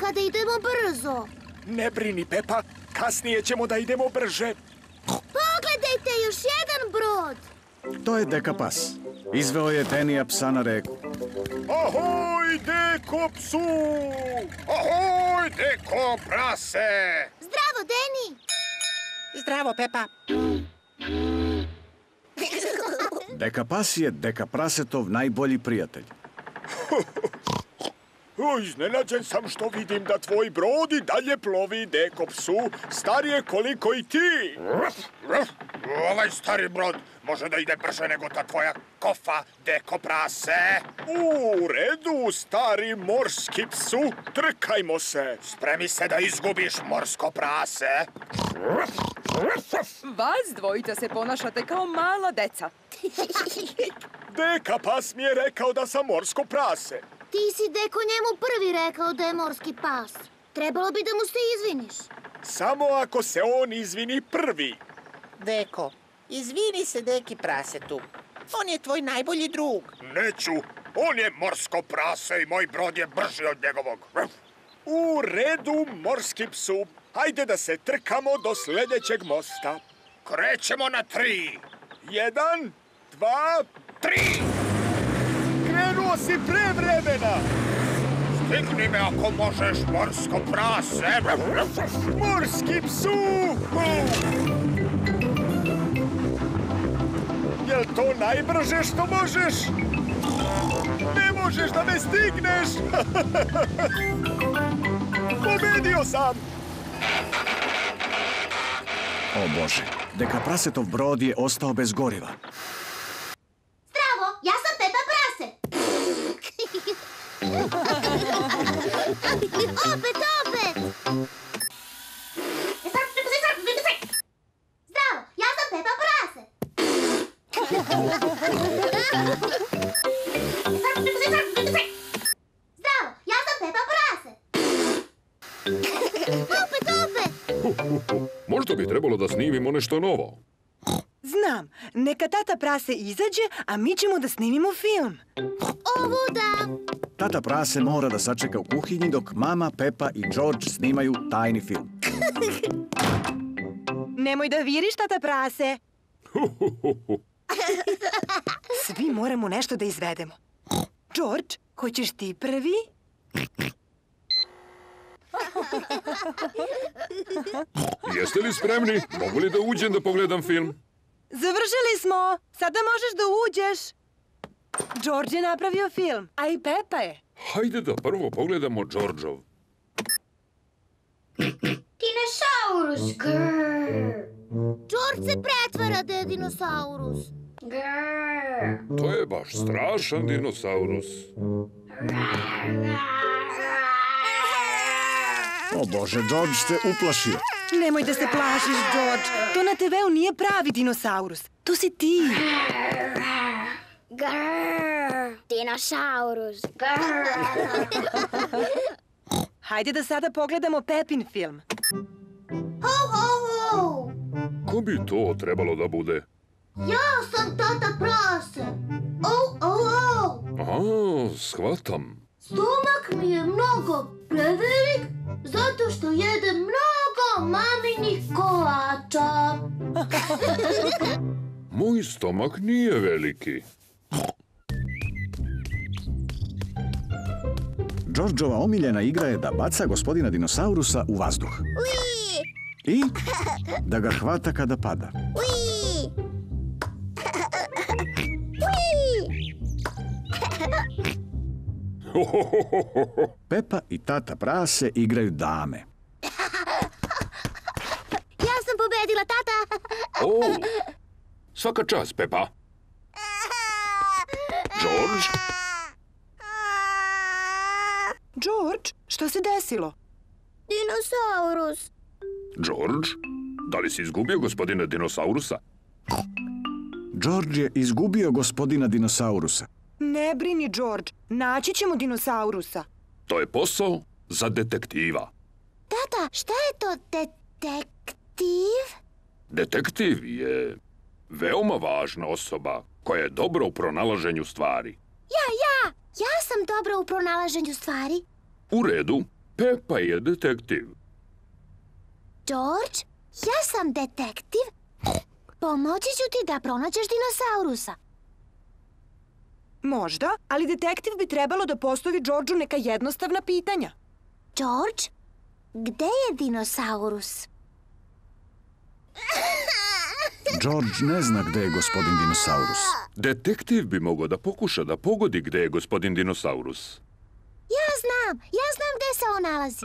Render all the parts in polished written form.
kada idemo brzo. Ne brini, Pepa, kasnije ćemo da idemo brže. Pogledajte, još jedan brod. To je Dekapas. Izveo je Tenija psa na reku. Ahoj, Deko psu! Ahoj, Deko prase! Zdravo, Deni. Zdravo, Pepa. Dekapas je Dekaprasetov najbolji prijatelj. Iznenađen sam što vidim da tvoj brod i dalje plovi, Deko psu, starije koliko i ti. Ovaj stari brod može da ide brže nego ta tvoja kofa, Deko prase. U redu, stari morski psu, trkajmo se. Spremi se da izgubiš, morsko prase. Vas dvojica se ponašate kao mala deca. Dekapas mi je rekao da sam morsko prase. Ti si, Deko, njemu prvi rekao da je morski pas. Trebalo bi da mu se izviniš. Samo ako se on izvini prvi. Deko, izvini se Deki prasetu. On je tvoj najbolji drug. Neću. On je morsko prase i moj brod je brži od njegovog. U redu, morski psu. Hajde da se trkamo do sljedećeg mosta. Krećemo na 3. 1, 2, 3. Krenuo si pre vremena. Stigni me ako možeš, morsko prase. Morski psu. Jel to najbrže što možeš? Ne možeš da me stigneš! Pobedio sam! O Bože, Dekaprasetov brod je ostao bez goriva. Zdravo, ja sam Pepa prase. Opet! Zdravo, ja sam Pepa prase. Zdravo, ja sam Pepa prase. Opet! Možda bi trebalo da snimimo nešto novo. Znam, neka tata prase izađe, a mi ćemo da snimimo film. Ovo da. Tata prase mora da sačeka u kuhinji dok mama, Pepa i George snimaju tajni film. Nemoj da viriš, tata prase. Svi moramo nešto da izvedemo. George, hoćeš ti prvi? Jeste li spremni? Mogu li da uđem da pogledam film? Završili smo! Sada možeš da uđeš. George je napravio film, a i Pepa je. Hajde da prvo pogledamo Georgeov. Dinosaurus, grrr. George se pretvara da je dinosaurus. Grrr. To je baš strašan dinosaurus. O Bože, George se uplašio. Nemoj da se plašiš, George. To na TV-u nije pravi dinosaurus. To si ti. Grrr. Dinosaurus. Grrr. Hajde da sada pogledamo Pepin film. Ho, ho, ho. Ko bi to trebalo da bude? Ja sam tata prase. Shvatam. Stomak mi je mnogo prevelik zato što jedem mnogo maminih kolača. Moj stomak nije veliki. Georgeova omiljena igra je da baca gospodina dinosaurusa u vazduh. Ui, I da ga hvata kada pada. ui. Pepa i tata prase igraju dame. Ja sam pobedila, tata. O, svaka čast, Pepa. George? George, što se desilo? Dinosaurus. George? Da li si izgubio gospodina dinosaurusa? George je izgubio gospodina dinosaurusa. Ne brini, George. Naći ćemo dinosaurusa. To je posao za detektiva. Tata, šta je to detektiv? Detektiv je veoma važna osoba koja je dobra u pronalaženju stvari. Ja sam dobra u pronalaženju stvari. U redu, Pepa je detektiv. George, ja sam detektiv. Pomoći ću ti da pronađeš dinosaurusa. Možda, ali detektiv bi trebalo da postavi Georgeu neka jednostavna pitanja. George, gde je dinosaurus? George ne zna gde je gospodin dinosaurus. Detektiv bi mogao da pokuša da pogodi gde je gospodin dinosaurus. Ja znam gde se on nalazi.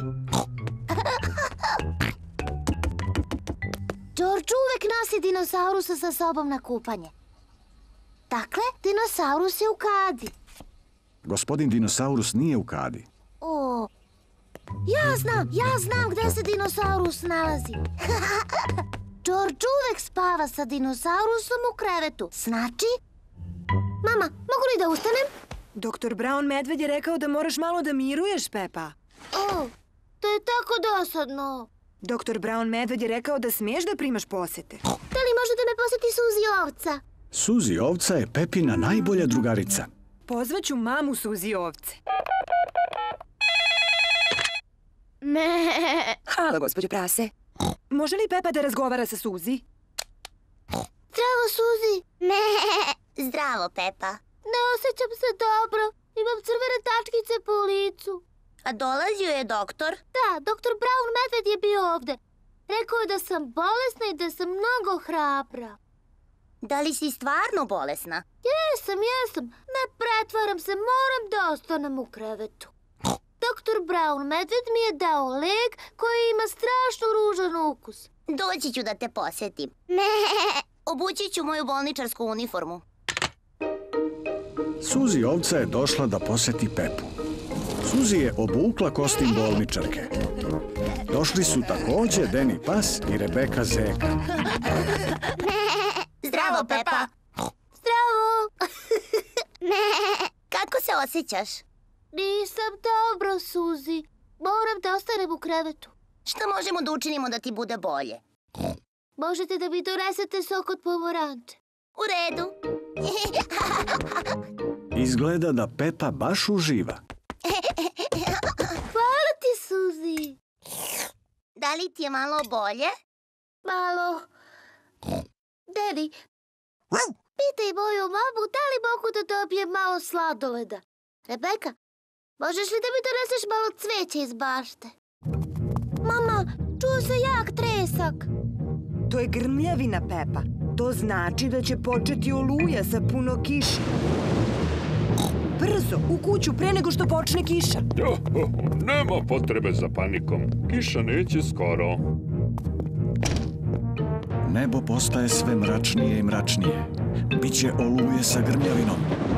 George uvek nosi dinosaurusa sa sobom na kupanje. Dakle, dinosaurus je u kadi. Gospodin dinosaurus nije u kadi. O, ja znam gde se dinosaurus nalazi. George uvek spava sa dinosaurusom u krevetu. Znači? Mama, mogu li da ustanem? Doktor Brown medved je rekao da moraš malo da miruješ, Pepa. O, to je tako dosadno. Doktor Brown medved je rekao da smiješ da primaš posete. Da li može da me poseti Suzi ovca? Suzi ovca je Pepina najbolja drugarica. Pozvaću mamu Suzi ovce. Halo, gospođo prase. Može li Pepa da razgovara sa Suzi? Zdravo, Suzi. Zdravo, Pepa. Ne osjećam se dobro. Imam crvene tačkice po licu. A dolazio je doktor? Da, doktor Brown medved je bio ovde. Rekao je da sam bolesna i da sam mnogo hrabra. Da li si stvarno bolesna? Jesam. Ne pretvaram se, moram da ostanem u krevetu. Doktor Brown medved mi je dao lek koji ima strašno ružan ukus. Doći ću da te posetim. Obući ću moju bolničarsku uniformu. Suzi ovca je došla da poseti Pepu. Suzi je obukla kostim bolničarke. Došli su takođe Deni pas i Rebeka zeka. Zdravo, Pepa. Zdravo. Kako se osjećaš? Nisam dobro, Suzi. Moram da ostanem u krevetu. Šta možemo da učinimo da ti bude bolje? Možete da mi donesete sok od pomoranče. U redu. Izgleda da Pepa baš uživa. Hvala ti, Suzi. Da li ti je malo bolje? Malo. Deni, pitaj moju mamu da li mogu da dobijem malo sladoleda. Rebeka, možeš li da mi doneseš malo cveća iz bašte? Mama, čuo se jak tresak. To je grmljavina, Pepa. To znači da će početi oluja sa puno kiše. Brzo, u kuću pre nego što počne kiša. Nema potrebe za panikom. Kiša neće skoro. Nebo postaje sve mračnije i mračnije. Biće oluje sa grmljavinom.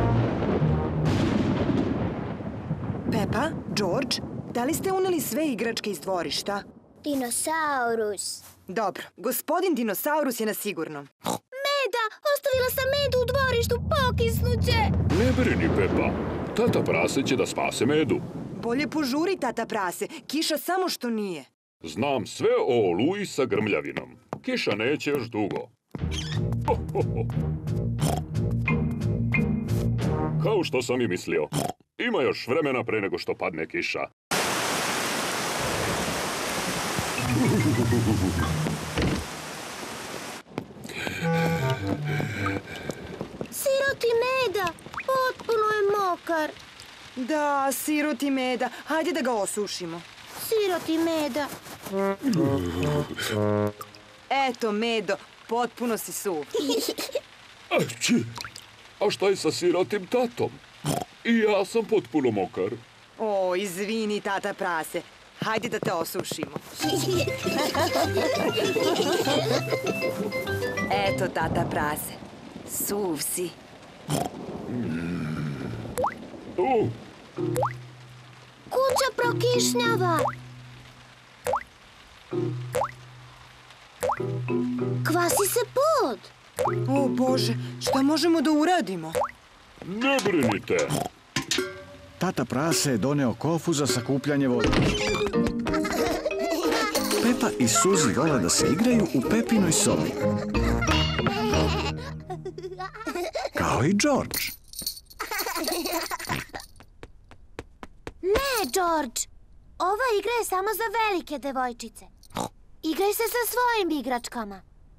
Pepa, George, da li ste uneli sve igračke iz dvorišta? Dinosaurus. Dobro, gospodin dinosaurus je na sigurnom. Meda, ostavila sam medu u dvorištu, pokisnuće. Ne brini, Pepa. Tata prase će da spase medu. Bolje požuri, tata prase. Kiša samo što nije. Znam sve o oluji sa grmljavinom. Kiša neće još dugo. Kao što sam i mislio. Ima još vremena pre nego što padne kiša. Siroti Meda, potpuno je mokar. Da, siroti Meda. Hajde da ga osušimo. Siroti Meda. Eto, Medo, potpuno si suv. Ači! A šta je sa sirotim tatom? I ja sam potpuno mokar. O, izvini, tata prase. Hajde da te osušimo. Eto, tata prase. Suv si. Kuća prokišnjava. Kvasi se pod. O, Bože, šta možemo da uradimo? Ne brinite. Tata prase je doneo kofu za sakupljanje vode. Pepa i Suzi vole da se igraju u Pepinoj sobi. Kao i George. Ne, George. Ova igra je samo za velike devojčice. Igraj se sa svojim igračkama.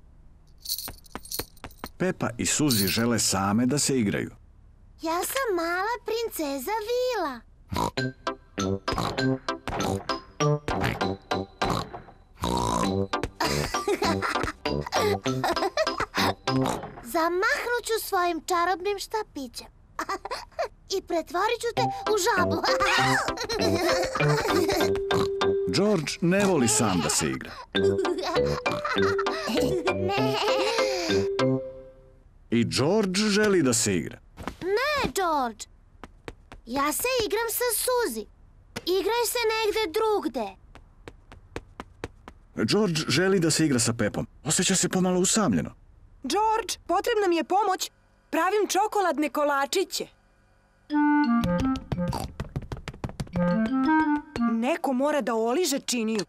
Pepa i Suzi žele same da se igraju. Ja sam mala princeza Vila. Zamahnut ću svojim čarobnim štapićem i pretvorit ću te u žabu. George ne voli sam da se igra. I George želi da se igra. Ne, George. Ja se igram sa Suzi. Igraj se negde drugde. George želi da se igra sa Pepom. Osjeća se pomalo usamljeno. George, potrebna mi je pomoć. Pravim čokoladne kolačiće. Neko mora da oliže činiju.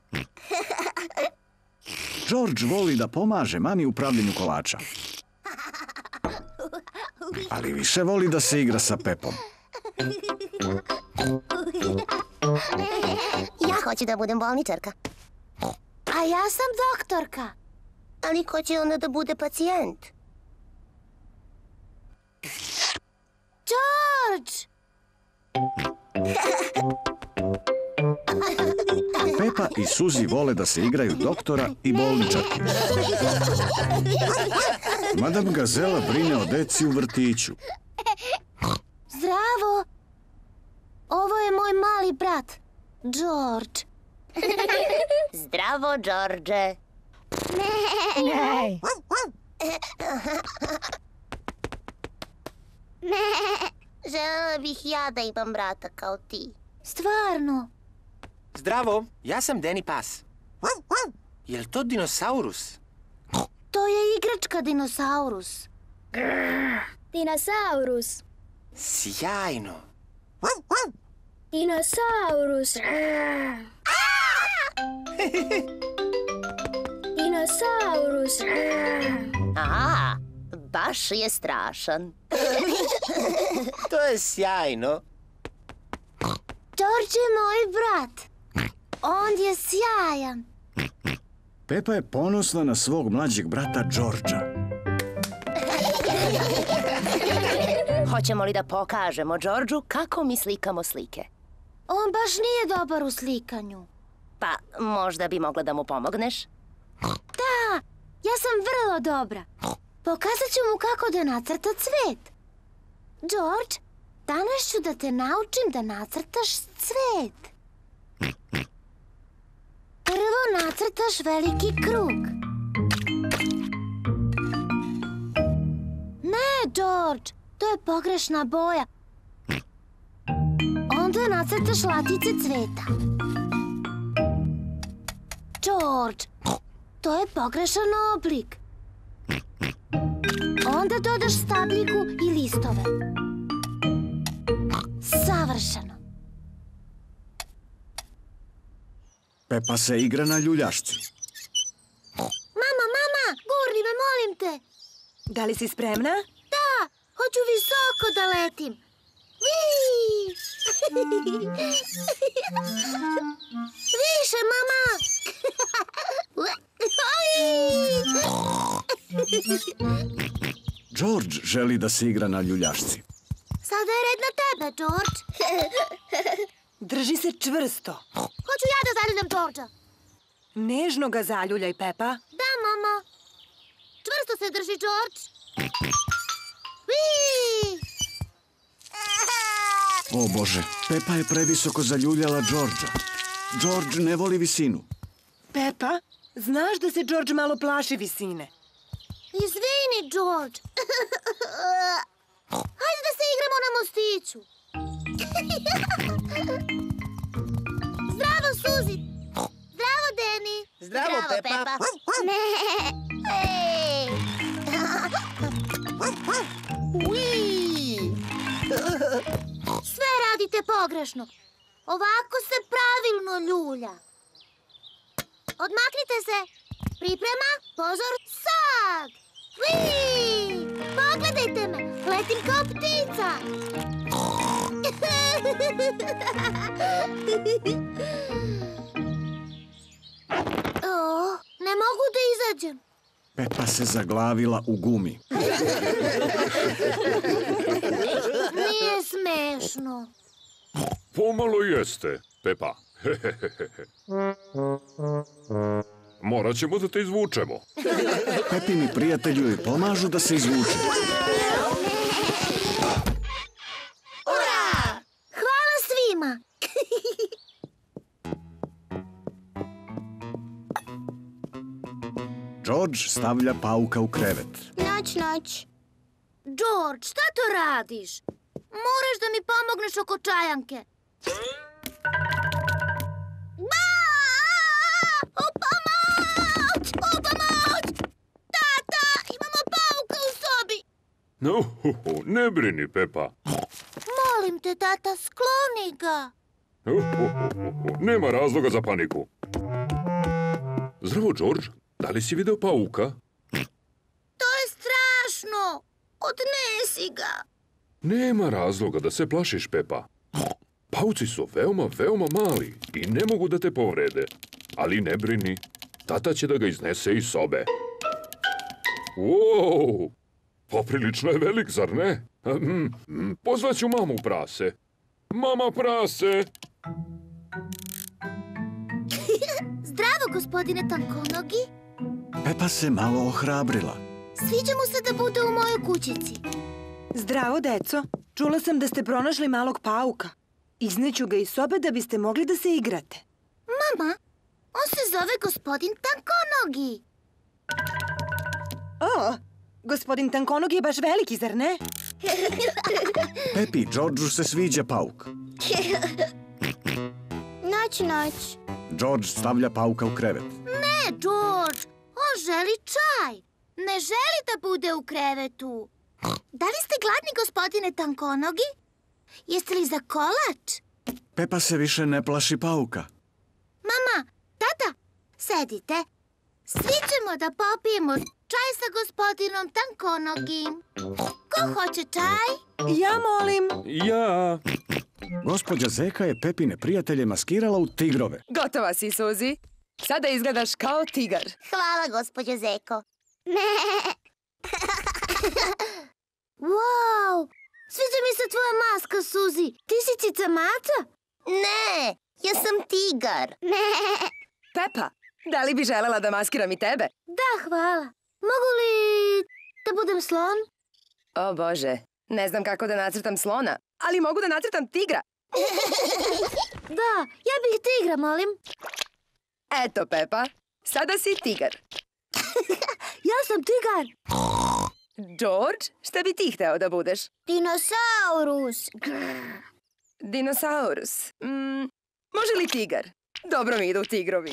George voli da pomaže mami u pravljenju kolača. Ali više voli da se igra sa Pepom. Ja hoću da budem bolničarka. A ja sam doktorka. Ali ko će onda da bude pacijent? George! Pepa i Suzi vole da se igraju doktora i bolničarki. Madam Gazela brine o deci u vrtiću. Zdravo! Ovo je moj mali brat, George. Zdravo, George. Želela bih ja da imam brata kao ti. Stvarno? Zdravo, ja sam Danny Pas. Je li to dinosaurus? To je igračka dinosaurus. Dinosaurus. Sjajno. Dinosaurus. Dinosaurus. A, baš je strašan. To je sjajno. George je moj brat. On je sjajan. Pepa je ponosna na svog mlađeg brata Georgea. Hoćemo li da pokažemo Georgeu kako mi slikamo slike? On baš nije dobar u slikanju. Pa, možda bi mogla da mu pomogneš? Da, ja sam vrlo dobra. Pokazat ću mu kako da nacrta cvet. George, danas ću da te naučim da nacrtaš cvet. Prvo nacrtaš veliki krug. Ne, George, to je pogrešna boja. Onda nacrtaš latice cveta. George, to je pogrešan oblik. Onda dodaš stabljiku i listove. Savršeno. Pepa se igra na ljuljašci. Mama, gurni me, molim te. Da li si spremna? Da, hoću visoko da letim. Vii! Više, mama! George želi da se igra na ljuljašci. Sada je red na tebe, George. Drži se čvrsto. Hoću ja da zaljuljam Georgea. Nežno ga zaljuljaj, Pepa. Da, mama. Čvrsto se drži, George. Vii! O Bože, Pepa je previsoko zaljuljala Georgea. George ne voli visinu. Pepa, znaš da se George malo plaši visine. Izvini, George. Hajde da se igramo na mostiću. Zdravo, Suzi. Zdravo, Danny. Zdravo, Pepa. Ej. Ui! Sve radite pogrešno. Ovako se pravilno ljulja. Odmaknite se. Priprema, pozor, sad! Vii! Pogledajte me, letim kao ptica. Ne mogu da izađem. Pepa se zaglavila u gumi. Nije smešno. Pomalo jeste, Pepa. Morat ćemo da te izvučemo. Pepini prijatelji joj pomažu da se izvuče. Hvala svima. George stavlja pauka u krevet. Noć. George, šta to radiš? Moraš da mi pomogneš oko čajanke. Pomoć! Tata, imamo pauka u sobi. Ne brini, Pepa. Molim te, tata, skloni ga. Nema razloga za paniku. Zdravo, George. Da li si video pauka? To je strašno. Odnesi ga. Nema razloga da se plašiš, Pepa. Pauci su veoma mali i ne mogu da te povrede. Ali ne brini, tata će da ga iznese iz sobe. Wow! Poprilično je velik, zar ne? Pozvaću mamu prase. Mama prase! Zdravo, gospodine Tankonogi. Pepa se malo ohrabrila. Sviđa mu se da bude u mojoj kućici. Zdravo, deco. Čula sam da ste pronašli malog pauka. Izneću ga iz sobe da biste mogli da se igrate. Mama, on se zove gospodin Tankonogi. O, gospodin Tankonogi je baš veliki, zar ne? Pepi i Georgeu se sviđa pauk. Noć. George stavlja pauka u krevet. Ne, George, on želi čaj. Ne želi da bude u krevetu. Da li ste gladni, gospodine Tankonogi? Jeste li za kolač? Pepa se više ne plaši pauka. Mama, tata, sedite. Svi ćemo da popijemo čaj sa gospodinom Tankonogim. Ko hoće čaj? Ja molim. Ja. Gospođa Zeka je Pepine prijatelje maskirala u tigrove. Gotova si, Suzi. Sada izgledaš kao tigar. Hvala, gospođo Zeko. Wow, sviđa mi se tvoja maska, Suzi. Ti si cica maca? Ne, ja sam tigar. Pepa, da li bi želela da maskiram i tebe? Da, hvala. Mogu li da budem slon? O Bože, ne znam kako da nacrtam slona, ali mogu da nacrtam tigra. Da, ja bih tigra, molim. Eto, Pepa, sada si tigar. Ja sam tigar. George, šta bi ti hteo da budeš? Dinosaurus. Dinosaurus. Može li tigar? Dobro mi idu tigrovi.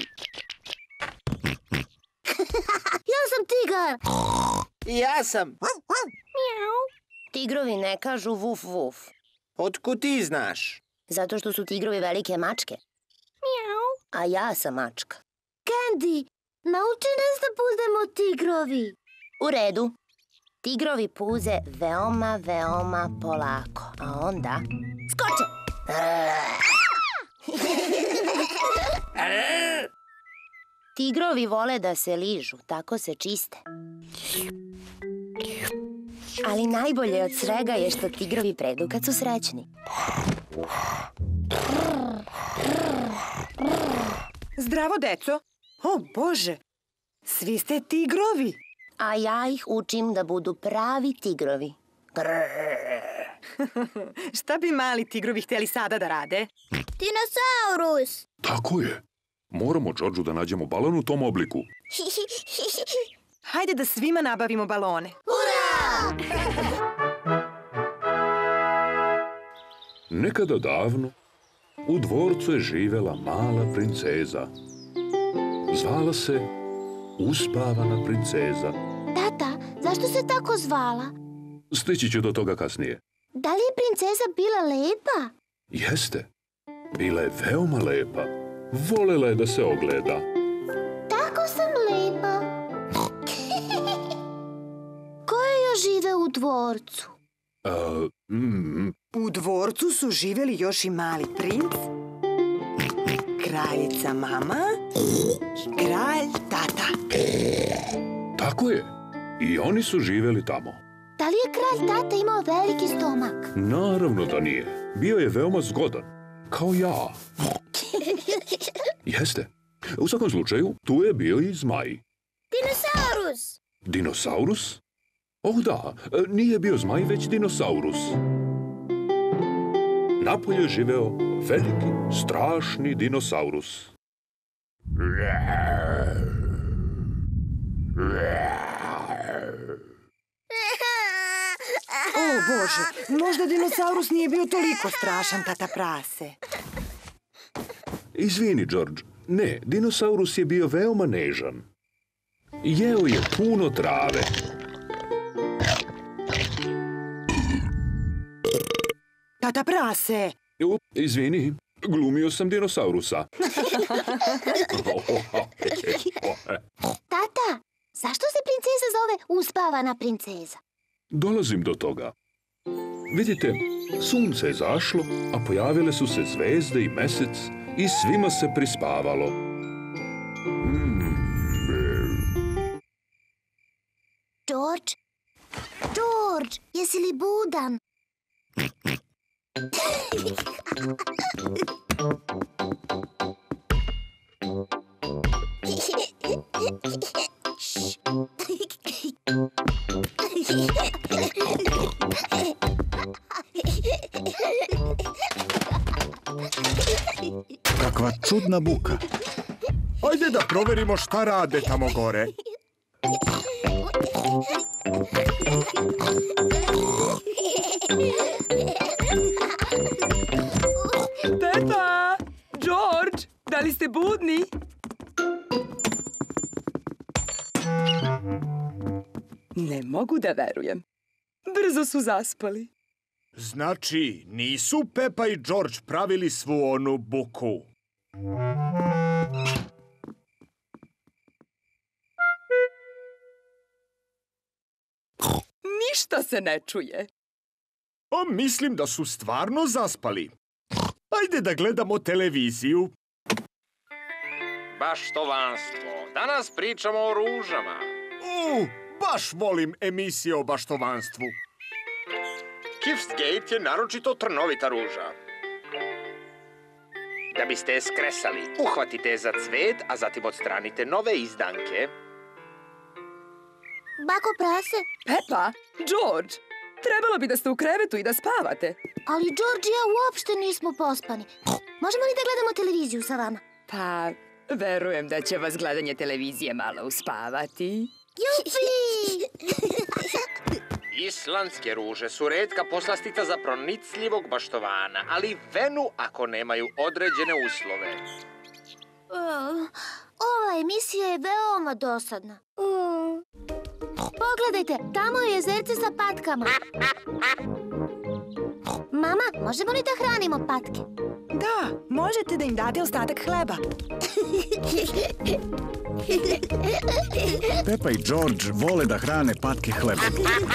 Ja sam tigar. Ja sam. Tigrovi ne kažu vuf vuf. Otkud ti znaš? Zato što su tigrovi velike mačke. A ja sam mačka. Candy, nauči nas da budemo tigrovi. U redu. Tigrovi puze veoma polako. A onda skoče. Tigrovi vole da se ližu, tako se čiste. Ali najbolje od svega je što tigrovi predu kad su srećni. Zdravo, deco. O, Bože, svi ste tigrovi. A ja ih učim da budu pravi tigrovi. Šta bi mali tigrovi htjeli sada da rade? Dinosaurus. Tako je. Moramo Georgeu da nađemo balon u tom obliku. Hajde da svima nabavimo balone. Nekada davno, u dvorcu je živela mala princeza. Zvala se Uspavana princeza. Tata, zašto se tako zvala? Stići ću do toga kasnije. Da li je princeza bila lepa? Jeste. Bila je veoma lepa. Volela je da se ogleda. Tako sam lepa. Ko je još žive u dvorcu? U dvorcu su živjeli još i mali princ, kraljica mama i kralj tata. Tako je. I oni su živjeli tamo. Da li je kralj tata imao veliki stomak? Naravno da nije. Bio je veoma zgodan. Kao ja. Jeste. U svakom slučaju, tu je bio i zmaj. Dinosaurus! Dinosaurus? Oh da, nije bio zmaj, već dinosaurus. Napolje je živeo veliki, strašni dinosaurus. O Bože, možda dinosaurus nije bio toliko strašan, tata prase. Izvini, George. Ne, dinosaurus je bio veoma nežan. Jeo je puno trave. Tata prase! Izvini, glumio sam dinosaurusa. Tata, zašto se princeza zove uspavana princeza? Dolazim do toga. Vidite, sunce je zašlo, a pojavile su se zvezde i mesec i svima se prispavalo. George, jesi li budan? Kakva čudna buka. Ajde da proverimo šta rade tamo gore. Pepa! George! Da li ste budni? Ne mogu da verujem. Brzo su zaspali. Znači, nisu Pepa i George pravili svu onu buku. Ništa se ne čuje. A mislim da su stvarno zaspali. Ajde da gledamo televiziju. Baštovanstvo. Danas pričamo o ružama. Baš volim emisije o baštovanstvu. Kifsgate je naročito trnovita ruža. Da biste je skresali, uhvatite je za cvet, a zatim odstranite nove izdanke. Bako prase? Pepa, George, trebalo bi da ste u krevetu i da spavate. Ali George i ja uopšte nismo pospani. Možemo li da gledamo televiziju sa vama? Pa, verujem da će vas gledanje televizije malo uspavati. Jupi! Islandske ruže su retka poslastica za pronicljivog baštovana, ali venu ako nemaju određene uslove. Ova emisija je veoma dosadna. Pogledajte, tamo je jezerce sa patkama. Mama, možemo li da hranimo patke? Da, možete da im date ostatak hleba. Pepa i George vole da hrane patke hlebom.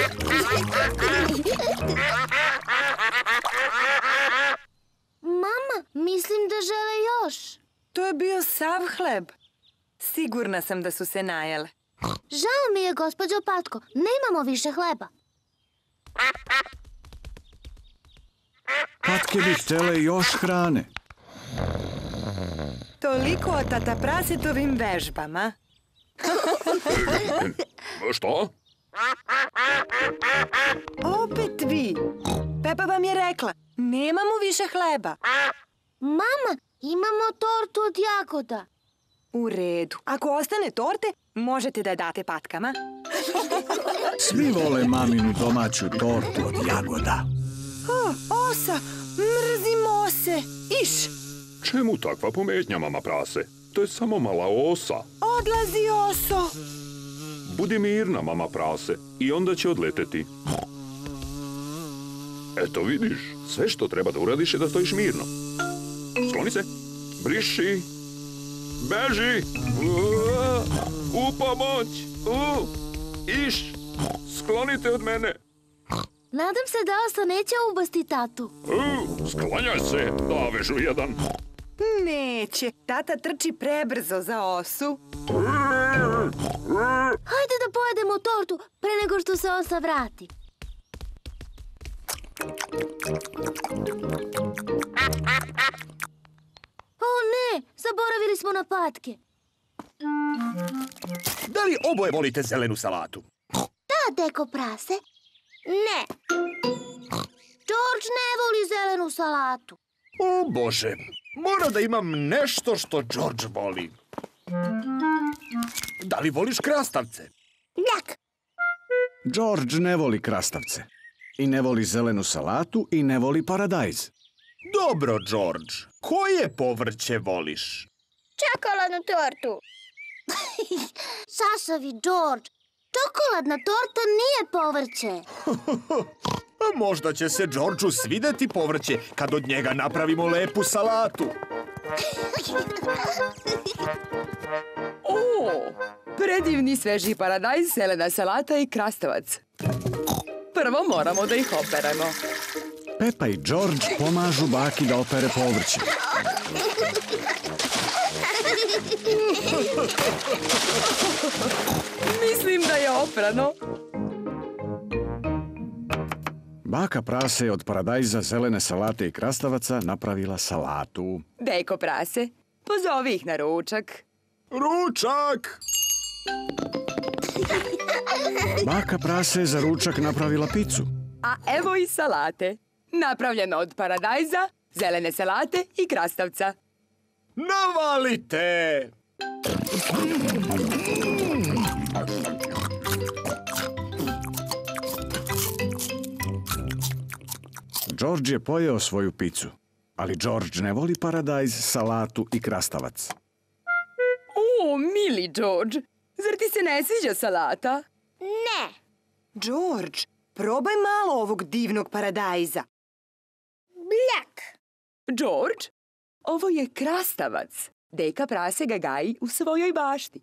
Mama, mislim da žele još. To je bio sav hleb. Sigurna sam da su se najele. Žao mi je, gospođo Patko, nemamo više hleba. Patke bi htjele još hrane. Toliko o tata prasetovim vežbama. Što? Opet vi. Pepa vam je rekla, nemamo više hleba. Mama, imamo tortu od jagoda. U redu. Ako ostane torte, možete da je date patkama. Svi vole maminu domaću tortu od jagoda. Osa, mrzim ose. Iš! Čemu takva pometnja, mama prase? To je samo mala osa. Odlazi, oso! Budi mirna, mama prase, i onda će odleteti. Eto vidiš, sve što treba da uradiš je da stojiš mirno. Skloni se, briši, beži, u pomoć, iš, sklonite od mene. Nadam se da Osa neće ubasti tatu. Sklanjaj se, Davežu jedan. Neće. Tata trči prebrzo za Osu. Hajde da pojedemo tortu pre nego što se Osa vrati. O ne, zaboravili smo na patke. Da li oboje volite zelenu salatu? Da, deko prase. Ne. George ne voli zelenu salatu. O Bože, mora da imam nešto što George voli. Da li voliš krastavce? Njak. George ne voli krastavce. I ne voli zelenu salatu i ne voli paradajz. Dobro, George. Koje povrće voliš? Čokoladnu tortu. Sašavi, George. Čokoladna torta nije povrće. Možda će se Georgeu svideti povrće kad od njega napravimo lepu salatu. O, predivni sveži paradajz, zelena salata i krastavac. Prvo moramo da ih operemo. Pepa i George pomažu baki da opere povrće. Mislim da je oprano. Baka Prase je od paradajza, zelene salate i krastavaca napravila salatu. Deko prase, pozovi ih na ručak. Ručak! Baka Prase je za ručak napravila picu. A evo i salate. Napravljeno od paradajza, zelene salate i krastavca. Navalite! George je pojeo svoju picu, ali George ne voli paradajz, salatu i krastavac. O, mili George, zar ti se ne sviđa salata? Ne. George, probaj malo ovog divnog paradajza. Bljak. George, ovo je krastavac. Deka Prase ga gaji u svojoj bašti.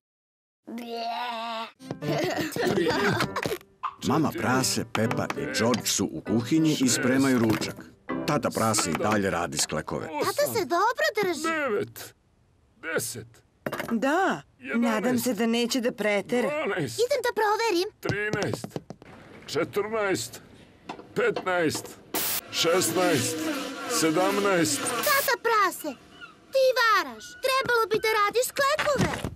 Mama Prase, Pepa i George su u kuhinji i spremaju ručak. Tata Prase i dalje radi sklekove. Tata se dobro drži. 9, 10, Da, 11, nadam se da neće da pretere. 12, Idem da proverim. 13, 14, 15, 16, 17. Tata Prase, ti varaš. Trebalo bi da radiš sklekove.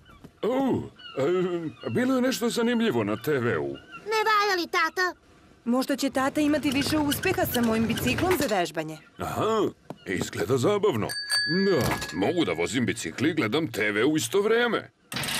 Bilo je nešto zanimljivo na TV-u. Ne valja li, tata? Možda će tata imati više uspeha sa mojim biciklom za vežbanje. Aha, izgleda zabavno. Da, mogu da vozim bicikli i gledam TV u isto vreme.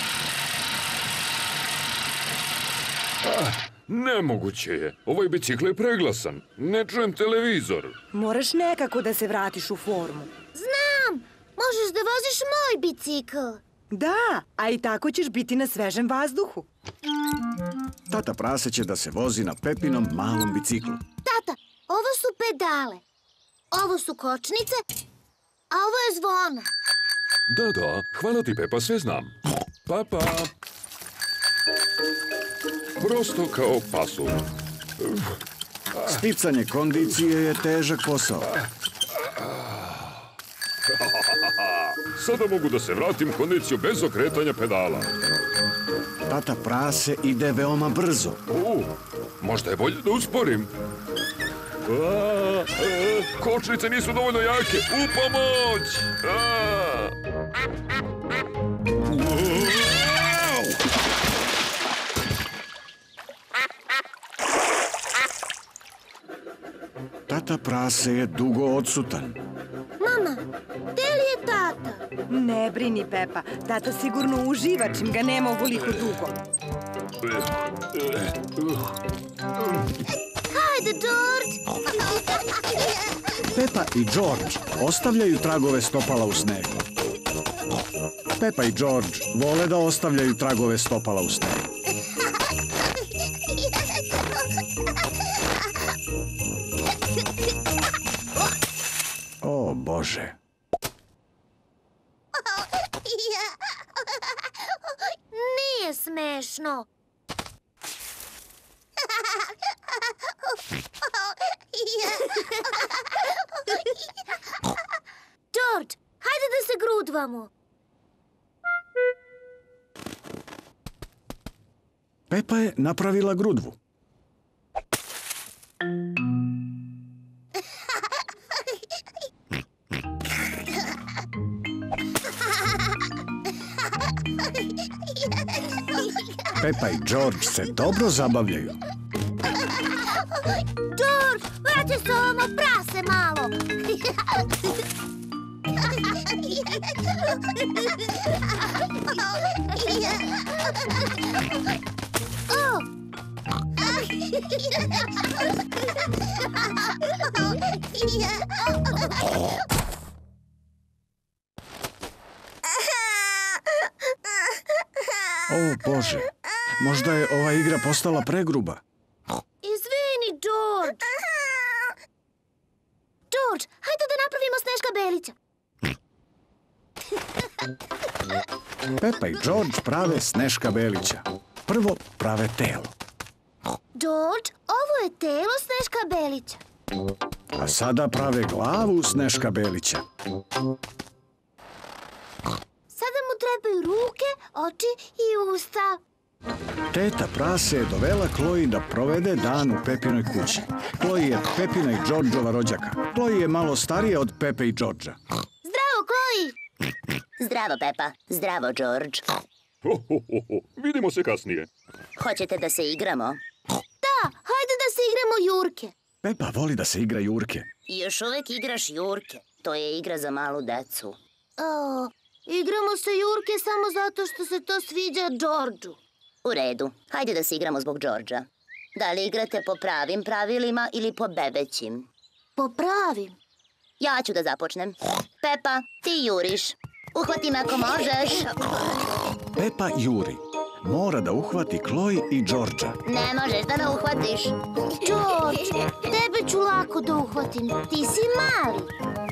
Nemoguće je. Ovaj bicikl je preglasan. Ne čujem televizor. Moraš nekako da se vratiš u formu. Znam. Možeš da voziš moj bicikl. Da, a i tako ćeš biti na svežem vazduhu. Tata Prase će da se vozi na Pepinom malom biciklu. Tata, ovo su pedale. Ovo su kočnice, a ovo je zvono. Da, hvala ti, Pepa, sve znam. Pa. Prosto kao pasulj. Sticanje kondicije je težak posao. Sada mogu da se vratim kondiciju bez okretanja pedala. Tata Prase ide veoma brzo. Možda je bolje da usporim. Kočnice nisu dovoljno jake. U pomoć! Tata Prase je dugo odsutan. Mama, gde li je tata? Ne brini, Pepa. Tata sigurno uživa čim ga nema ovoliko dugo. Hajde, George! Pepa i George ostavljaju tragove stopala u snegu. Pepa i George vole da ostavljaju tragove stopala u snegu. O, Bože. Nije smešno. George, hajde da se grudvamo. Pepa je napravila grudvu. Pepa i George se dobro zabavljaju. George, vrati se ovamo, prase malo. O, Bože, možda je ova igra postala pregruba. Izvini, George. George, hajde da napravimo Sneška Belića. Pepa i George prave Sneška Belića. Prvo prave telo. George, ovo je telo Sneška Belića. A sada prave glavu Sneška Belića. Sada mu trebaju ruke, oči i usta. Teta Prase je dovela Chloe da provede dan u Pepinoj kući. Chloe je Pepina i Georgeova rođaka. Chloe je malo starija od Pepe i Georgea. Zdravo, Chloe! Zdravo, Pepa. Zdravo, George. Vidimo se kasnije. Hoćete da se igramo? Da, hajde da se igramo jurke. Pepa voli da se igra jurke. Još uvek igraš jurke. To je igra za malu decu. Igramo se jurke samo zato što se to sviđa Georgeu. U redu. Hajde da se igramo zbog Georgea. Da li igrate po pravim pravilima ili po bebećim? Po pravim. Ja ću da započnem. Pepa, ti juriš. Uhvati me ako možeš. Pepa juri. Mora da uhvati Chloe i Georgea. Ne možeš da me uhvatiš. George, tebe ću lako da uhvatim. Ti si mali.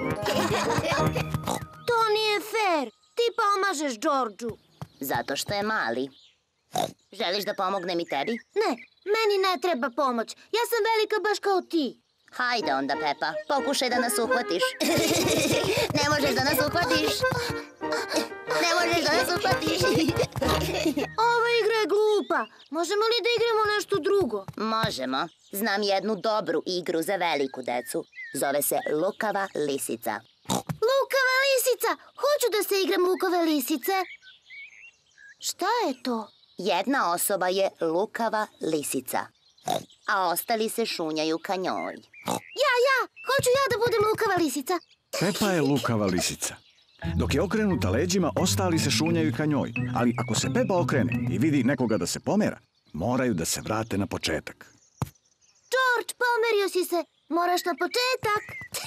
To nije fair. Ti pomažeš Georgeu. Zato što je mali. Želiš da pomognem i tebi? Ne, meni ne treba pomoć. Ja sam velika baš kao ti. Hajde onda, Pepa. Pokušaj da nas uhvatiš. Ne možeš da nas uhvatiš. Ne možeš da nas uhvatiš. Ova igra je glupa. Možemo li da igramo nešto drugo? Možemo. Znam jednu dobru igru za veliku decu. Zove se Lukava lisica. Lukava lisica! Hoću da se igram lukave lisice. Šta je to? Jedna osoba je lukava lisica, a ostali se šunjaju ka njoj. Ja! Hoću ja da budem lukava lisica. Pepa je lukava lisica. Dok je okrenuta leđima, ostali se šunjaju ka njoj. Ali ako se Pepa okrene i vidi nekoga da se pomera, moraju da se vrate na početak. George, pomerio si se. Moraš na početak.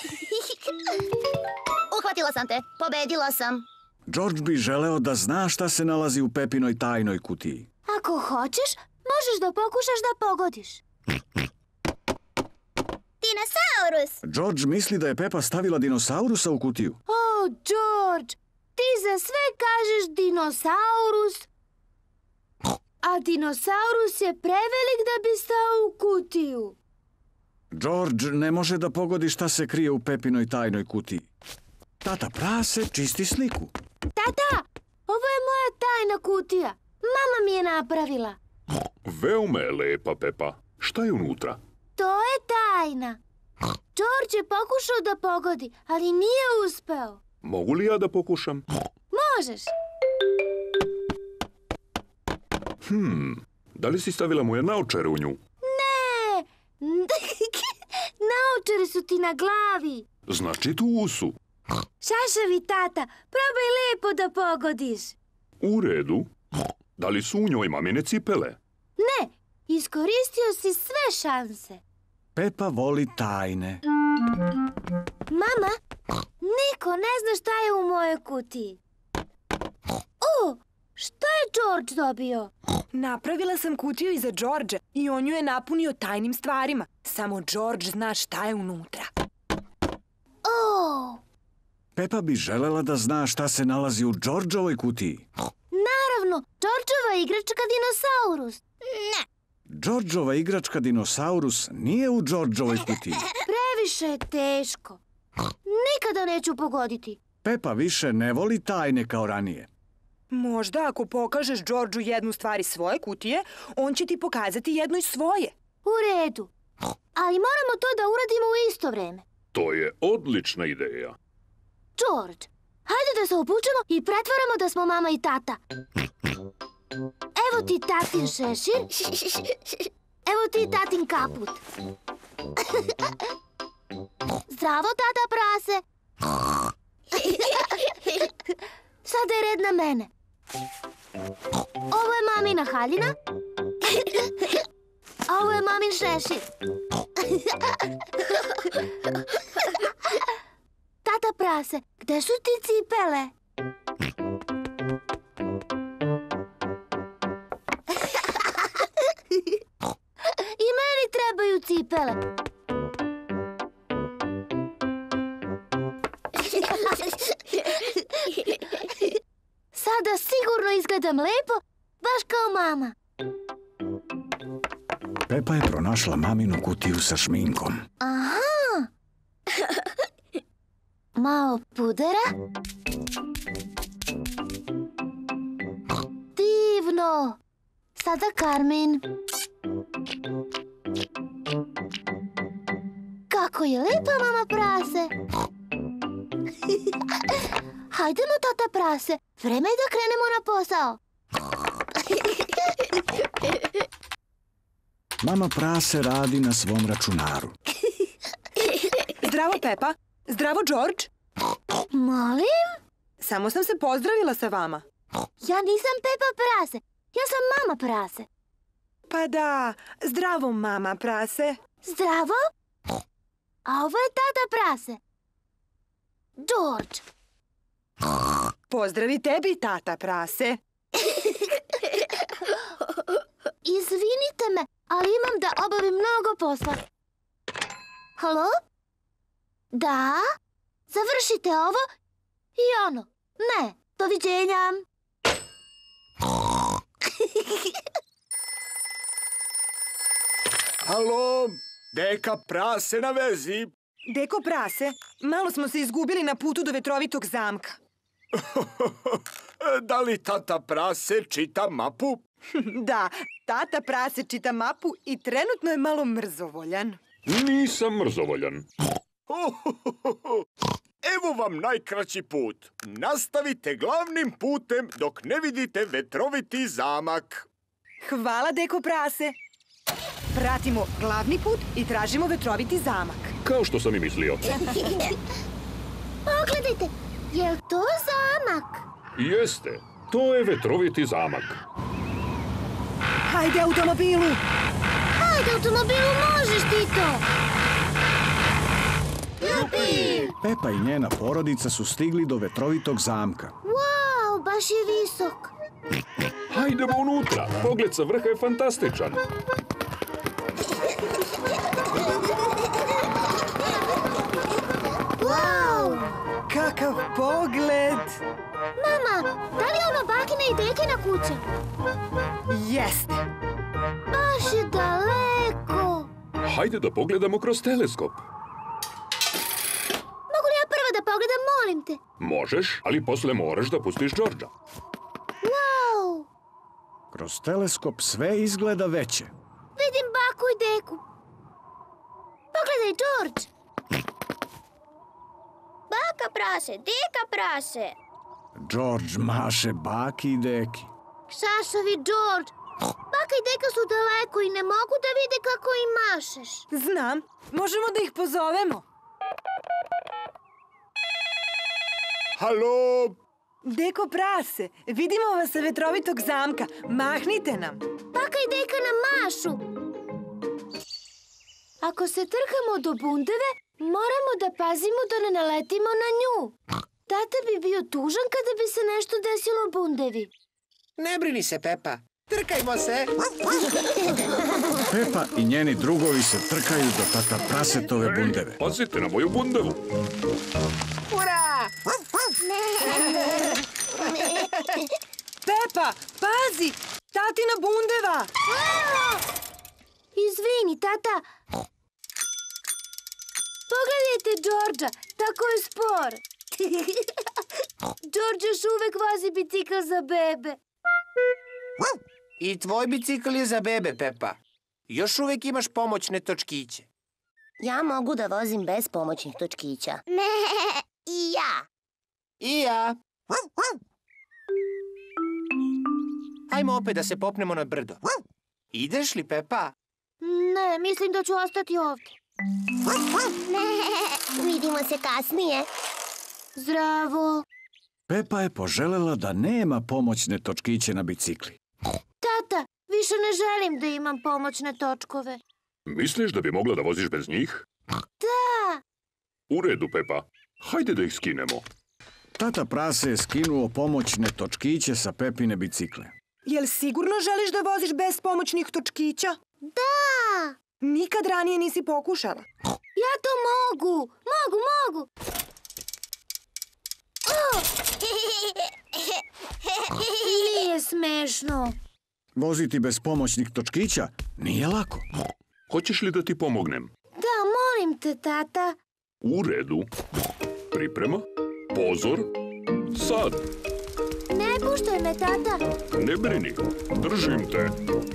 Uhvatila sam te. Pobedila sam. George bi želeo da zna šta se nalazi u Pepinoj tajnoj kutiji. Ako hoćeš, možeš da pokušaš da pogodiš. Dinosaurus! George misli da je Pepa stavila dinosaurusa u kutiju. O, George, ti za sve kažeš dinosaurus, a dinosaurus je prevelik da bi stao u kutiju. George ne može da pogodi šta se krije u Pepinoj tajnoj kutiji. Tata Prase čisti sliku. Tata, ovo je moja tajna kutija. Mama mi je napravila. Veoma je lepa, Pepa. Šta je unutra? To je tajna. George je pokušao da pogodi, ali nije uspeo. Mogu li ja da pokušam? Možeš. Da li si stavila moje naočare u nju? Ne! Naočari su ti na glavi. Znači tu usu. Šašavi tata, probaj lepo da pogodiš. U redu. Da li su u njoj mamine cipele? Ne, iskoristio si sve šanse. Pepa voli tajne. Mama, niko ne zna šta je u mojoj kutiji. O, šta je George dobio? Napravila sam kutiju i za Georgea i on ju je napunio tajnim stvarima. Samo George zna šta je unutra. O! Pepa bi želela da zna šta se nalazi u Georgeovoj kutiji. Naravno, Georgeova igračka dinosaurus. Georgeova igračka dinosaurus nije u Georgeovoj kutiji. Suviše je teško. Nikada neću pogoditi. Pepa više ne voli tajne kao ranije. Možda ako pokažeš Georgeu jednu stvar iz svoje kutije, on će ti pokazati jednu iz svoje. U redu. Ali moramo to da uradimo u isto vreme. To je odlična ideja. George, hajde da se obučemo i pretvaramo da smo mama i tata. Evo ti tatin šešir. Evo ti tatin kaput. Zdravo, tata prase. Sada je red na mene. Ovo je mamina haljina. Ovo je mamin šešir. Tata prase, gde su ti cipele? I meni trebaju cipele. Sada sigurno izgledam lepo, baš kao mama. Pepa je pronašla maminu kutiju sa šminkom. Aha! Malo pudera. Divno! Sada karmin. Kako je lepa mama prase! Hajdemo, tata prase. Vreme je da krenemo na posao. Mama prase radi na svom računaru. Zdravo, Pepa. Zdravo, George. Molim? Samo sam se pozdravila sa vama. Ja nisam Pepa prase. Ja sam mama prase. Pa da, zdravo, mama prase. Zdravo? A ovo je tata prase. George. Pozdravi tebi, tata prase. Izvinite me, ali imam da obavim mnogo posla. Halo? Da? Završite ovo i ono. Ne, doviđenja. Halo, deka prase na vezi. Deko prase, malo smo se izgubili na putu do vetrovitog zamka. Da li tata prase čita mapu? Da, tata prase čita mapu i trenutno je malo mrzovoljan. Nisam mrzovoljan. Evo vam najkraći put. Nastavite glavnim putem dok ne vidite vetroviti zamak. Hvala, deko prase. Pratimo glavni put i tražimo vetroviti zamak. Kao što sam i mislio. Pogledajte, je li to zamak? Jeste, to je vetroviti zamak. Hajde, automobilu! Hajde, automobilu, možeš ti to! Jupi! Pepa i njena porodica su stigli do vetrovitog zamka. Wow, baš je visok. Hajdemo unutra, pogled sa vrha je fantastičan. Wow! Kakav pogled! Mama, da li je ono bakina i dekina kuća? Jeste! Baš je daleko. Hajde da pogledamo kroz teleskop. Mogu li ja prva da pogledam, molim te? Možeš, ali posle moraš da pustiš Georgea. Wow! Kroz teleskop sve izgleda veće. Vidim baku i deku. Pogledaj, George. Baka prase, deka prase. George maše baki i deki. Šašavi, George. Baka i deka su daleko i ne mogu da vide kako im mašeš. Znam, možemo da ih pozovemo. Halo? Deko prase, vidimo vas sa vetrovitog zamka. Mahnite nam. Baka i deka nam mašu. Ako se trkamo do bundeve, moramo da pazimo da ne naletimo na nju. Tata bi bio tužan kada bi se nešto desilo bundevi. Ne brini se, Pepa. Trkajmo se. Pepa i njeni drugovi se trkaju do tata prasetove bundeve. Pazite na moju bundevu. Ura! Pepa, pazi! Tatina bundeva! Izvini, tata. Pogledajte Đorđa, tako je spor. Đorđe još uvek vozi bicikl za bebe. I tvoj bicikl je za bebe, Pepa. Još uvek imaš pomoćne točkiće. Ja mogu da vozim bez pomoćnih točkića. Ne, i ja. I ja. Hajmo opet da se popnemo na brdo. Ideš li, Pepa? Ne, mislim da ću ostati ovdje. Vidimo se kasnije. Zdravo. Pepa je poželela da nema pomoćne točkiće na bicikli. Tata, više ne želim da imam pomoćne točkove. Misliš da bi mogla da voziš bez njih? Da. U redu, Pepa. Hajde da ih skinemo. Tata Prase je skinuo pomoćne točkiće sa Pepine bicikle. Jel sigurno želiš da voziš bez pomoćnih točkića? Da. Nikad ranije nisi pokušala. Ja to mogu. Mogu. Nije smešno. Voziti bez pomoćnih točkića nije lako. Hoćeš li da ti pomognem? Da, molim te, tata. U redu. Priprema. Pozor. Sad. Ne puštaj me, tata. Ne brini. Držim te.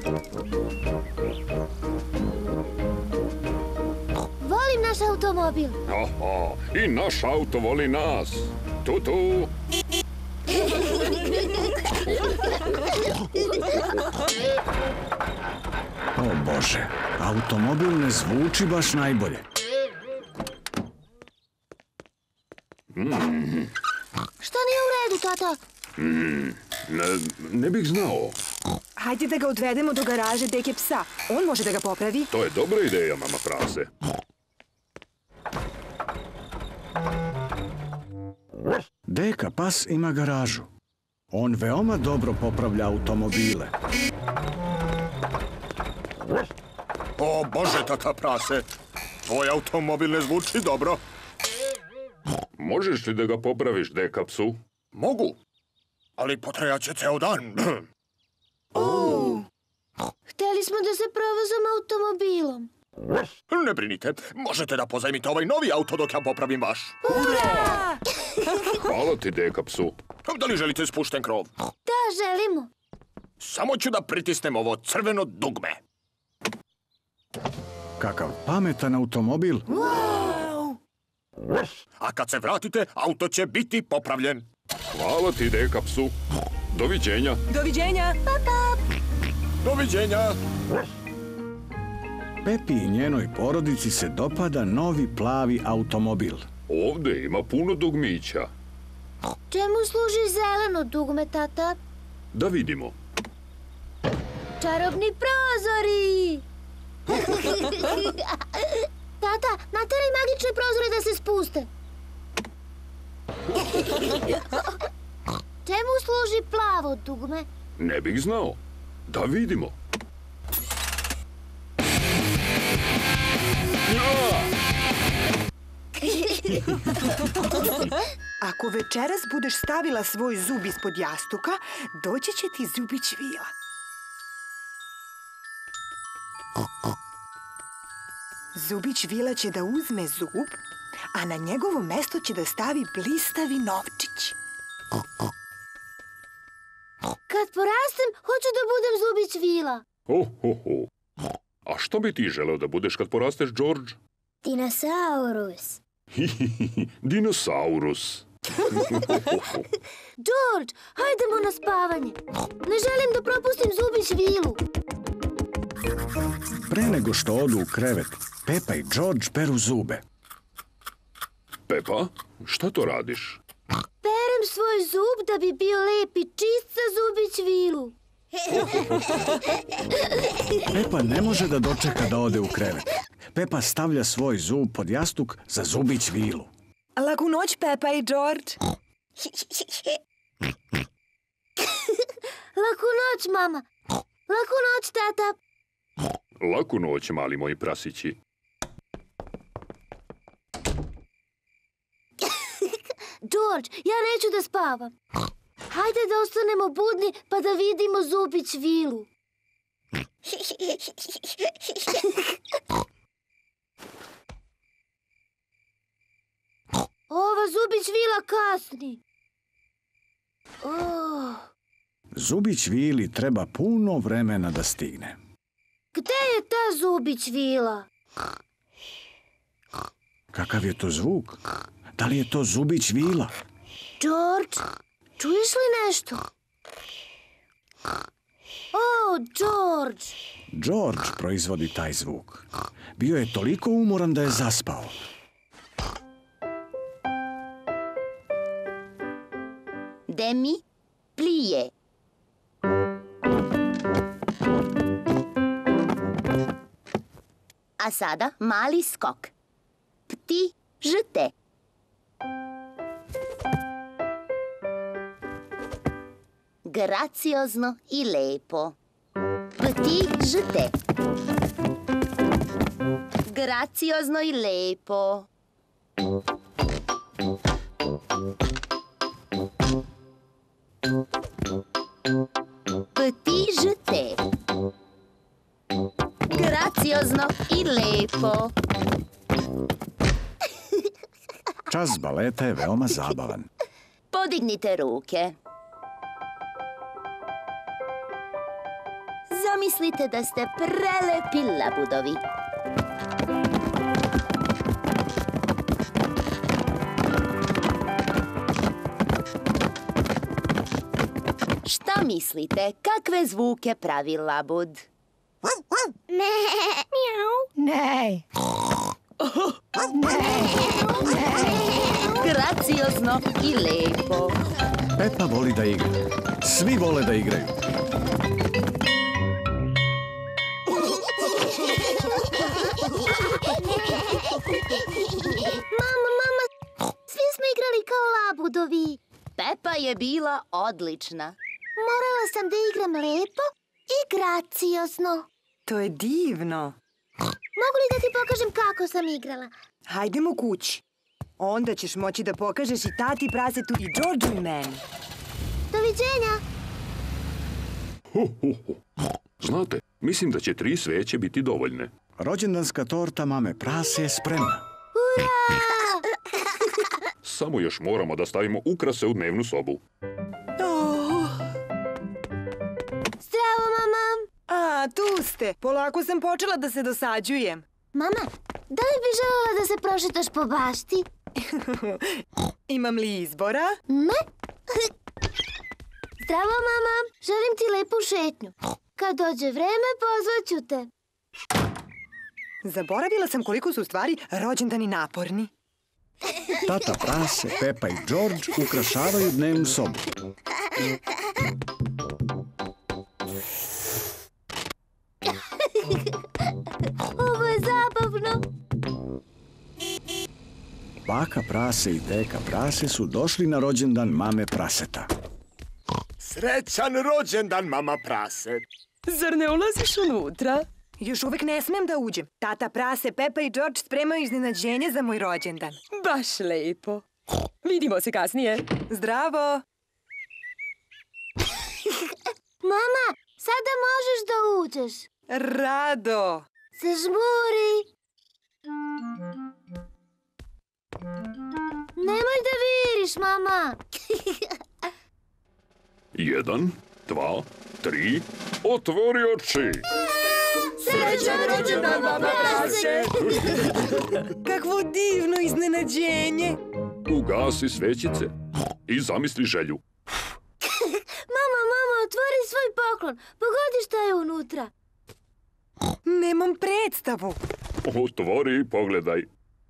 Volim naš automobil. Aha, i naš auto voli nas. Tutu. O Bože, automobil ne zvuči baš najbolje. Šta nije u redu, tata? Ne bih znao. Hajde da ga odvedemo do garaže deke psa. On može da ga popravi. To je dobra ideja, mama Prase. Deka pas ima garažu. On veoma dobro popravlja automobile. O Bože, tata Prase, tvoj automobil ne zvuči dobro. Možeš li da ga popraviš, deka psu? Mogu, ali potrajaće ceo dan. Hteli smo da se provozamo automobilom. Ne brinite, možete da pozajmite ovaj novi auto dok ja popravim vaš. Hvala ti, deka psu. Da li želite spušten krov? Da, želimo. Samo ću da pritisnem ovo crveno dugme. Kakav pametan automobil. A kad se vratite, auto će biti popravljen. Hvala ti, deka psu. Doviđenja. Doviđenja. Doviđenja. Pepi i njenoj porodici se dopada novi plavi automobil. Ovde ima puno dugmića. Čemu služi zeleno dugme, tata? Da vidimo. Čarobni prozori! Tata, nateraj magične prozore da se spuste. Čemu služi plavo dugme? Ne bih znao. Da vidimo. Ako večeras budeš stavila svoj zub ispod jastuka, doći će ti zubić vila. Zubić vila će da uzme zub, a na njegovo mesto će da stavi blistavi novčić. Kad porastem, hoću da budem zubić vila. A što bi ti želeo da budeš kad porasteš, George? Dinosaurus. Dinosaurus. George, hajdemo na spavanje. Ne želim da propustim zubić vilu. Pre nego što odu u krevet, Pepa i George peru zube. Pepa, šta to radiš? Perem svoj zub da bi bio lep i čist za zubić vilu. Pepa ne može da dočeka da ode u krevet. Pepa stavlja svoj zub pod jastuk za zubić vilu. Laku noć, Pepa i George. Laku noć, mama. Laku noć, tata. Laku noć, mali moji prasići. George, ja neću da spavam. Hajde da ostanemo budni pa da vidimo zubić vilu. Ova zubić vila kasni. Zubić vili treba puno vremena da stigne. Gde je ta zubić vila? Kakav je to zvuk? Da li je to zubić vila? George, čuješ li nešto? O, George! George proizvodi taj zvuk. Bio je toliko umoran da je zaspao. Demi plie. A sada mali skok. Pti žete. Graciozno i lepo. Pti žete. Graciozno i lepo. Pti žete. Graciozno i lepo. Čas baleta je veoma zabavan. Podignite ruke. Zamislite da ste prelepi labudovi. Šta mislite, kakve zvuke pravi labud? Ne. Graciozno i lepo. Peppa voli da igra. Svi vole da igraju. Mama, svi smo igrali kao labudovi. Peppa je bila odlična. Morala sam da igram lepo i graciozno. To je divno. Mogu li da ti pokažem kako sam igrala? Hajdemo kući. Onda ćeš moći da pokažeš i tati prasetu i Georgeu i meni. Doviđenja. Znate, mislim da će 3 sveće biti dovoljne. Rođendanska torta mame prase je spremna. Ura! Samo još moramo da stavimo ukrase u dnevnu sobu. Zdravo, mama. A, tu ste. Polako sam počela da se dosađujem. Mama, da li bi želela da se prošetaš po bašti? Imam li izbora? Ne. Zdravo, mama. Želim ti lepu šetnju. Kad dođe vreme, pozvaću te. Zaboravila sam koliko su u stvari rođendani naporni. Tata prase, Peppa i George ukrašavaju dnevnu sobu. Ovo je zabavno. Baka prase i deka prase su došli na rođendan mame praseta. Srećan rođendan, mama prase. Zar ne ulaziš unutra? Još uvek ne smem da uđem. Tata prase, Peppa i George spremaju iznenađenje za moj rođendan. Baš lepo. Vidimo se kasnije. Zdravo! Mama, sada možeš da uđeš. Rado! Zažmuri. Nemoj da viriš, mama. 1, 2, 3, otvori oči! Srećan rođendan, mama prase. Kakvo divno iznenađenje! Ugasi svećice i zamisli želju. Mama, otvori svoj poklon. Pogodi šta je unutra. Nemam predstavu. Otvori i pogledaj.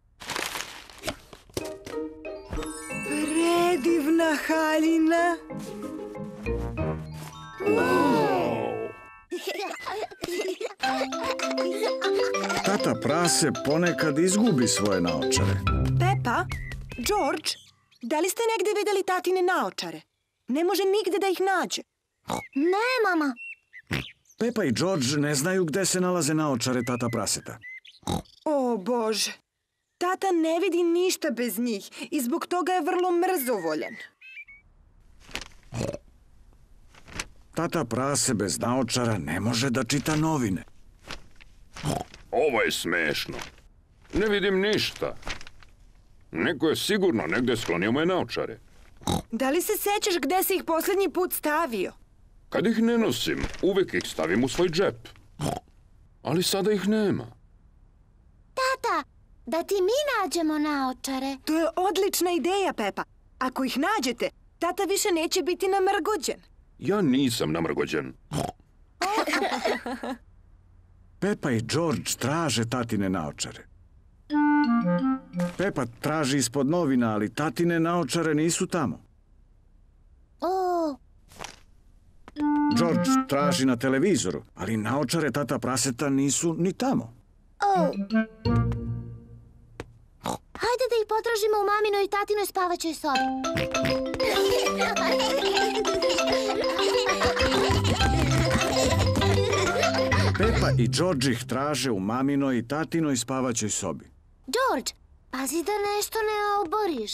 Predivna haljina. Tata prase ponekad izgubi svoje naočare. Peppa, George, da li ste negde videli tatine naočare? Ne može nigde da ih nađe. Ne, mama. Peppa i George ne znaju gde se nalaze naočare tata praseta. O, Bože. Tata ne vidi ništa bez njih i zbog toga je vrlo mrzovoljan. Tata prase bez naočara ne može da čita novine. Ovo je smešno. Ne vidim ništa. Neko je sigurno negde sklonio moje naočare. Da li se sećaš gde si ih posljednji put stavio? Kad ih ne nosim, uvek ih stavim u svoj džep. Ali sada ih nema. Tata, da ti mi nađemo naočare. To je odlična ideja, Pepa. Ako ih nađete, tata više neće biti namrgođen. Ja nisam namrgođen. Pepa i George traže tatine naočare. Pepa traži ispod novina, ali tatine naočare nisu tamo. George traži na televizoru, ali naočare tata praseta nisu ni tamo. Hajde da ih potražimo u maminoj i tatinoj spavaćoj sobi. Pepa i George ih traže u maminoj i tatinoj spavaćoj sobi. George, pazi da nešto ne oboriš.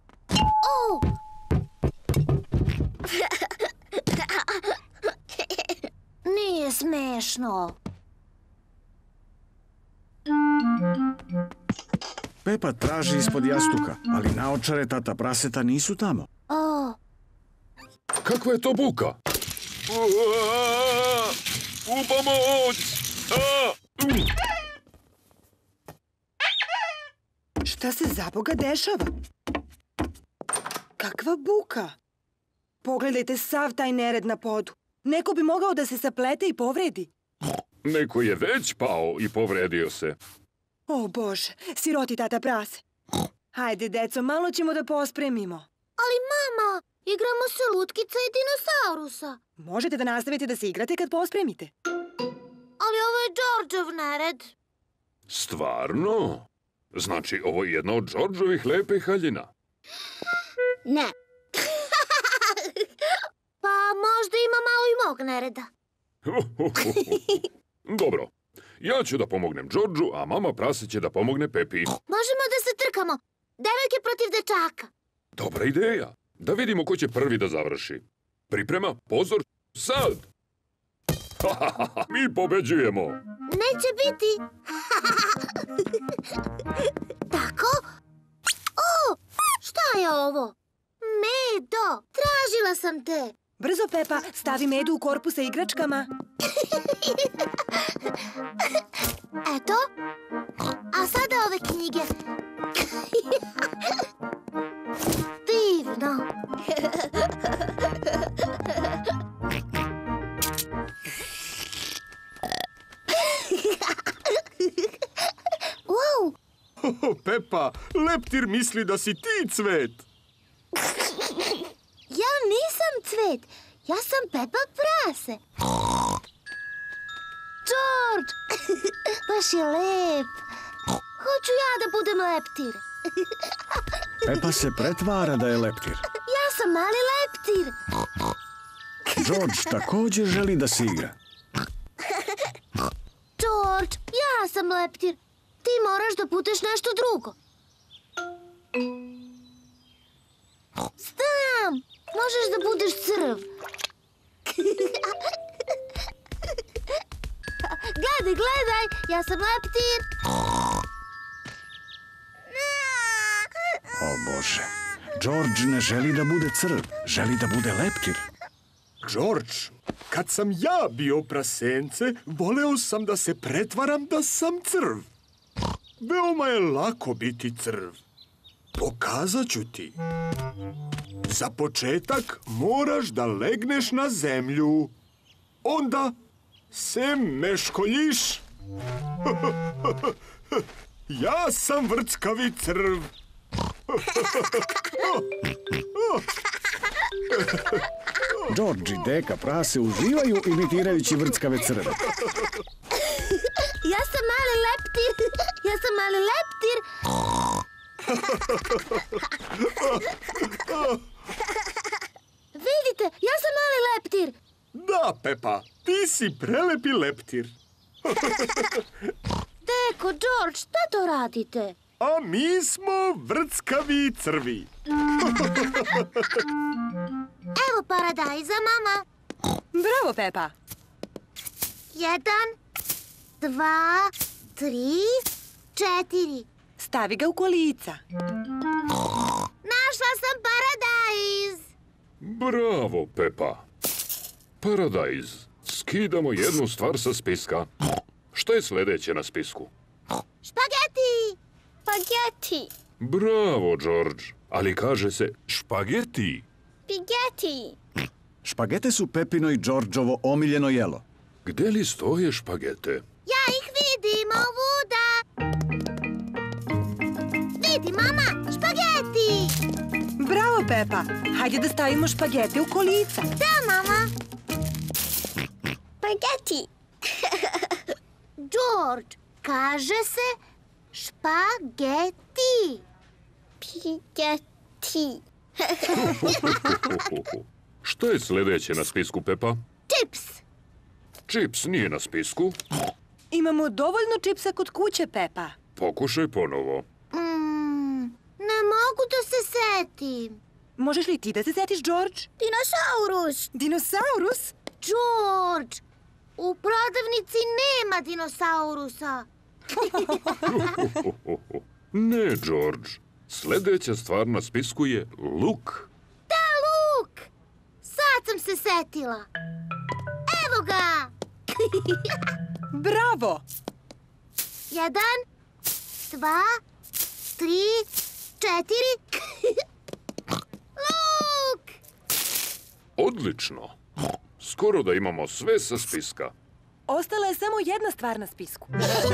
Nije smešno. Pepa traži ispod jastuka, ali naočare tata praseta nisu tamo. Kakva je to buka? U pomoć! Šta se zaboga dešava? Kakva buka? Pogledajte sav taj nered na podu. Neko bi mogao da se saplete i povredi. Neko je već pao i povredio se. O Bože, siroti tata prase. Hajde, deco, malo ćemo da pospremimo. Ali mama, igramo se lutkica i dinosaurusa. Možete da nastavite da se igrate kad pospremite. Ali ovo je Georgeov nered. Stvarno? Znači, ovo je jedna od Georgeovih lepih haljina. Ne. Pa možda ima malo i mog nereda. Dobro. Ja ću da pomognem Georgeu, a mama prase će da pomogne Pepi. Možemo da se trkamo. Devojke protiv dečaka. Dobra ideja. Da vidimo ko će prvi da završi. Priprema, pozor, sad! Mi pobeđujemo. Neće biti. Tako? Šta je ovo? Medo, tražila sam te. Brzo, Pepa, stavi Medu u korpu sa igračkama. Eto. A sada ove knjige. Divno. Wow. Pepa, leptir misli da si ti cvet. Ja nisam cvet. Ja sam Pepa prase. George, baš je lep. Hoću ja da budem leptir. Pepa se pretvara da je leptir. Ja sam mali leptir. George također želi da se igra. George, ja sam leptir. Ti moraš da budeš nešto drugo. Znam, možeš da budeš crv. Gledaj, gledaj, ja sam leptir. O Bože, George ne želi da bude crv, želi da bude leptir. George, kad sam ja bio prasence, voleo sam da se pretvaram da sam crv. Veoma je lako biti crv. Pokazat ću ti. Za početak moraš da legneš na zemlju. Onda se meškoljiš. Ja sam vrckavi crv. George i deka prase uživaju imitirajući vrckave crve. Ja sam mali leptir. Ja sam mali leptir. Vidite, ja sam mali leptir. Da, Pepa, ti si prelepi leptir. Deko, George, šta to radite? A mi smo vrckavi crvi. Evo paradajza, mama. Bravo, Pepa. 1, 2, 3, 4. Stavi ga u kolica. Našla sam paradajz. Bravo, Pepa. Paradajz. Skidamo jednu stvar sa spiska. Šta je sljedeće na spisku? Špageti. Spaghetti. Bravo, George. Ali kaže se špageti. Spaghetti. Špagete su Pepino i Đorđovo omiljeno jelo. Gde li stoje špagete? Ja ih vidim ovuda. Vidi, mama, špageti. Bravo, Pepa. Hajde da stavimo špagete u kolica. Da, mama. Spaghetti. George, kaže se špageti. Spaghetti. Šta je sljedeće na spisku, Pepa? Čips. Čips nije na spisku. Imamo dovoljno čipsa kod kuće, Pepa. Pokušaj ponovo. Ne mogu da se setim. Možeš li ti da se setiš, George? Dinosaurus. Dinosaurus? George, u prodavnici nema dinosaurusa. Ne, George. Sljedeća stvar na spisku je luk. Da, luk. Sad sam se setila. Evo ga. Bravo! 1, 2, 3, 4. Luk! Odlično. Skoro da imamo sve sa spiska. Ostala je samo jedna stvar na spisku.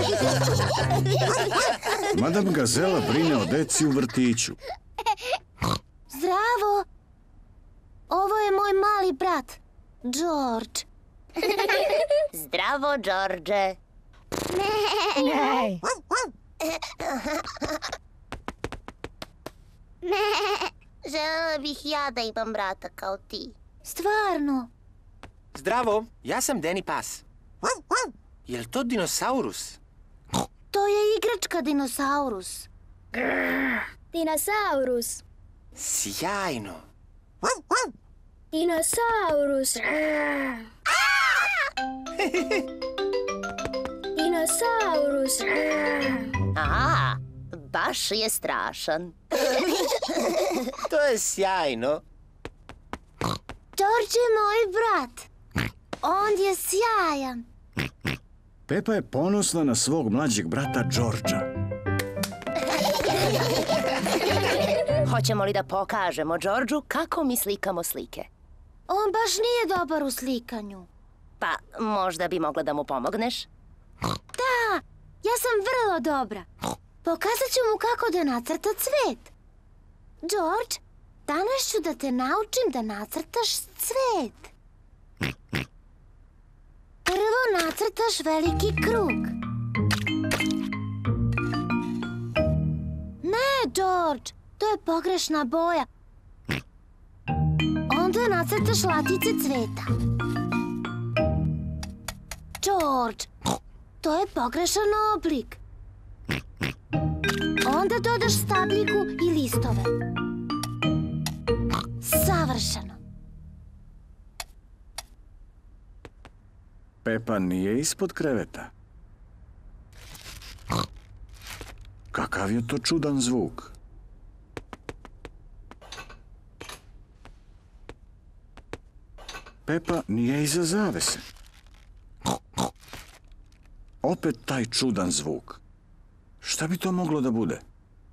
Madam Gazela brine o deci u vrtiću. Zdravo. Ovo je moj mali brat, George. Zdravo, Đorđe. Želela bih ja da imam brata kao ti. Stvarno. Zdravo, ja sam Danny Pas. Je li to dinosaurus? To je igračka dinosaurus. Dinosaurus. Sjajno. Dinosaurus. Dinosaurus. Aha, baš je strašan. To je sjajno. George je moj brat. On je sjajan. Pepa je ponosna na svog mlađeg brata Đorđa. Hoćemo li da pokažemo Đorđu kako mi slikamo slike? On baš nije dobar u slikanju. Pa, možda bi mogla da mu pomogneš? Da, ja sam vrlo dobra. Pokazat ću mu kako da nacrta cvet. George, danas ću da te naučim da nacrtaš cvet. Prvo nacrtaš veliki krug. Ne, George, to je pogrešna boja. Onda nacrtaš latice cveta. George, to je pogrešan oblik. Onda dodaš stabljiku i listove. Savršeno. Pepa nije ispod kreveta. Kakav je to čudan zvuk? Pepa nije iza zavese. Opet taj čudan zvuk. Šta bi to moglo da bude?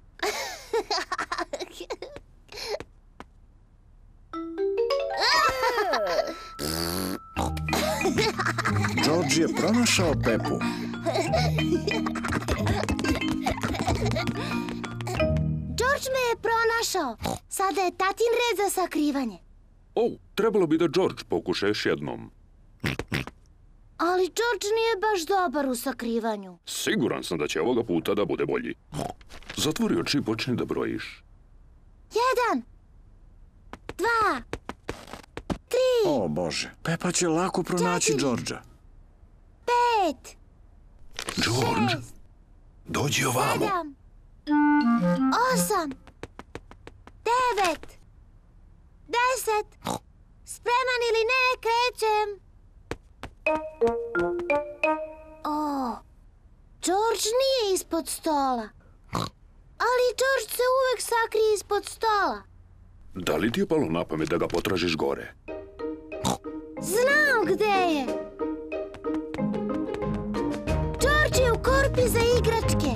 George je pronašao Pepu. George me je pronašao. Sada je tatin red za sakrivanje. Trebalo bi da George pokuša još jednom. Ali George nije baš dobar u sakrivanju. Siguran sam da će ovoga puta da bude bolji. Zatvori oči i počni da brojiš. 1, 2, 3, O Bože, Pepa će lako pronaći Georgea. 5, George, dođi ovamo. 7, 8, 9, 10. Spreman ili ne, krećem. O, George nije ispod stola. Ali Ali George se uvek sakrije ispod stola. Da li ti je palo na pamet da ga potražiš gore? Znam gde je. George je u korpi za igračke.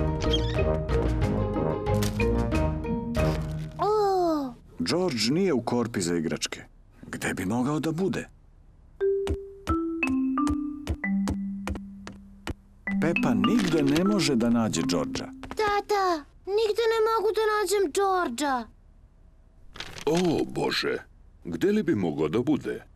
George nije u korpi za igračke. Gde bi mogao da bude? Pepa nigde ne može da nađe Georgea. Tata, nigde ne mogu da nađem Georgea. O, Bože, gde li bi mogao da bude?